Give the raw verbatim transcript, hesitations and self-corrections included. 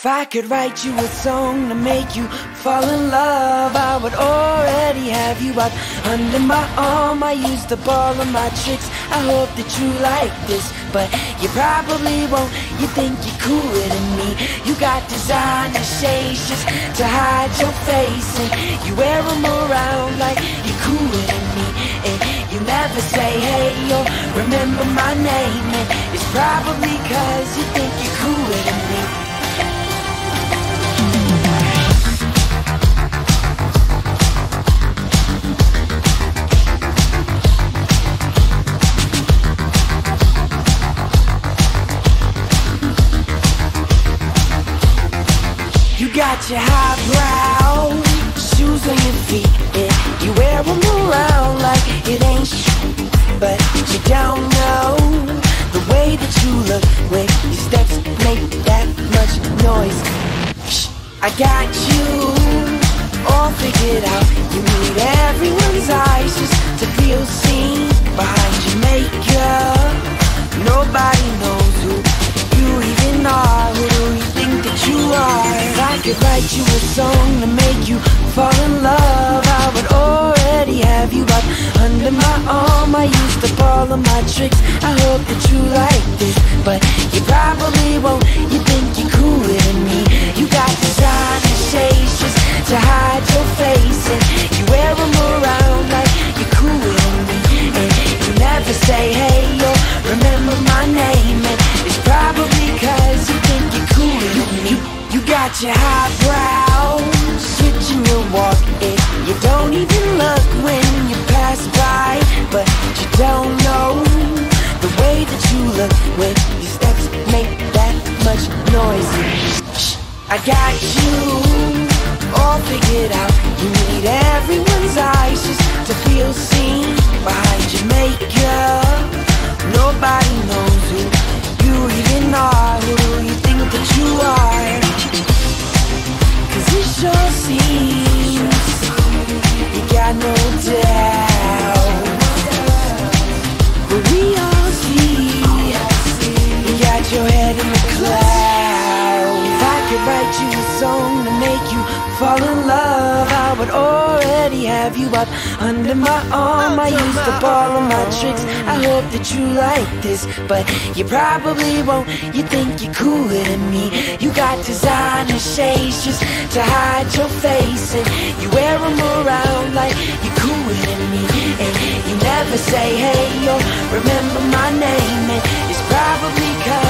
If I could write you a song to make you fall in love, I would already have you out under my arm. I used up all of my tricks, I hope that you like this, but you probably won't. You think you're cooler than me. You got designer shades just to hide your face, and you wear them around like you're cooler than me. And you never say hey or remember my name, and it's probably cause you think you're cooler than me. You got your highbrow shoes on your feet, and you wear them around like it ain't shit, but you don't know the way that you look when your steps make that much noise. Shh, I got you all figured out. You need everyone's eyes just to feel seen behind your makeup. Nobody knows who you even are. Who do you think that you are? If I could write you a song to make you fall in love, I would already have you up under my arm. I used up all of my tricks, I hope that you like this, but you probably won't. You think you're cooler than me. You got designer shades just to hide your face, and you wear them around like you're cooler than me. And you never say hey or remember my name, and it's probably cause you think you're cooler than me. You, you got your highbrow switching your walk, and you don't even look when you pass by, but you don't know the way that you look when your steps make that much noise. Shh, I got you all figured out. You need everyone's eyes just to feel seen behind your makeup. Nobody knows who you even are. Who do you think that you are? Cause it sure seems you got no doubt, but we all see you got your head in the clouds. If I could write you a song to make you fall in love, I would already have you up under my arm. I used up all of my tricks, I hope that you like this, but you probably won't. You think you're cooler than me. You got designer shades just to hide your face, and you wear them around like you're cooler than me. And you never say hey or remember my name, and it's probably cause